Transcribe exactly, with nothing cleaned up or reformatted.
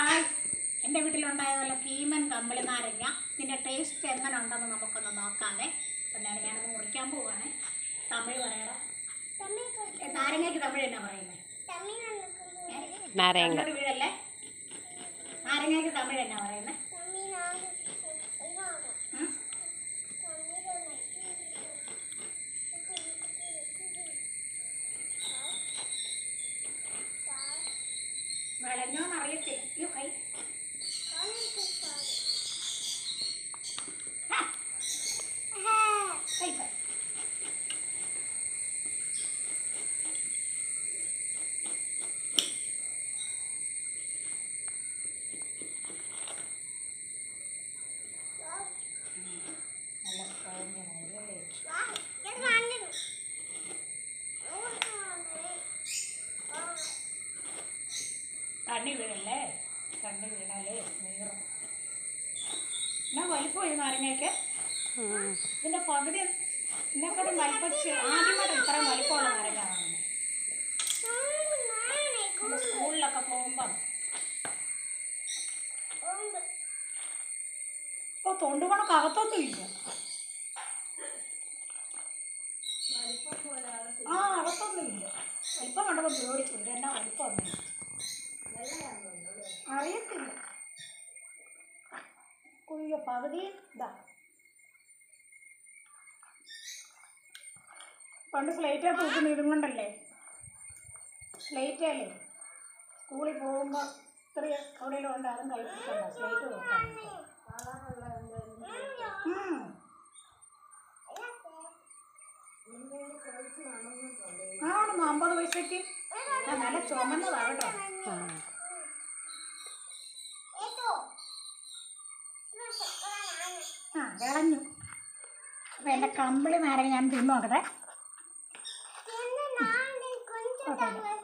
Hi, എൻ്റെ വീട്ടിലുണ്ടായ പോലെ ഭീമൻ കമ്പിളി നാരങ്ങ. ഇതിൻ്റെ ടേസ്റ്റ് എങ്ങനെ ഉണ്ടെന്ന് നമുക്കൊന്ന് നോക്കാമേ. എന്നാണ് ഞാനത് മുറിക്കാൻ പോവുകയാണ്. തമിഴ് പറയണം. നാരങ്ങയ്ക്ക് തമിഴ് എന്നാ പറയുന്നത്? നാരങ്ങ വീഴല്ലേ. നാരങ്ങയ്ക്ക് തമിഴ് എന്നാ പറയുന്നത്? വിളഞ്ഞോന്ന് അറിയത്തില്ല. അയ്യോ കൈ കൈ കൈ നല്ല സ്ട്രോങ് അല്ലേ? കണ്ണി വീഴല്ലേ. കണ്ണി വീണാലേ നീറും. എന്നാ വലിപ്പം ഈ നാരങ്ങയ്ക്ക്? ഇതിൻ്റെ പകുതി ഇതിനെക്കാട്ടും വലിപ്പച്ച് ആദ്യമായിട്ട് ഇത്രയും വലിപ്പമുള്ള നാരങ്ങ കാണുന്നത്. സ്കൂളിലൊക്കെ പോകുമ്പം ഇപ്പോൾ തൊണ്ടുപണക്ക് അകത്തൊന്നും ഇല്ല. ആ അകത്തൊന്നും ഇല്ല. വലിപ്പം കണ്ടപ്പോൾ പേടിച്ചില്ല. എന്നാ വലിപ്പമൊന്നും അറിയത്തില്ല. കുയ്യോ പകുതി ഇതാ. പണ്ട് സ്ലേറ്റേ തൂക്കുന്ന ഇതും കൊണ്ടല്ലേ, സ്ലേറ്റല്ലേ സ്കൂളിൽ പോകുമ്പോൾ ഇത്രയും എവിടെയെങ്കിലും ഉണ്ട് അതും കഴിപ്പിക്കണ്ട. സ്ലേറ്റ് നോക്കാം. ആണെന്ന് അമ്പത് പൈസക്ക് നല്ല ചുമന്നതാണ് കേട്ടോ. ആ വിളഞ്ഞു. അപ്പം എൻ്റെ കമ്പിളി നാരങ്ങ ഞാൻ തിന്നു നോക്കട്ടെ.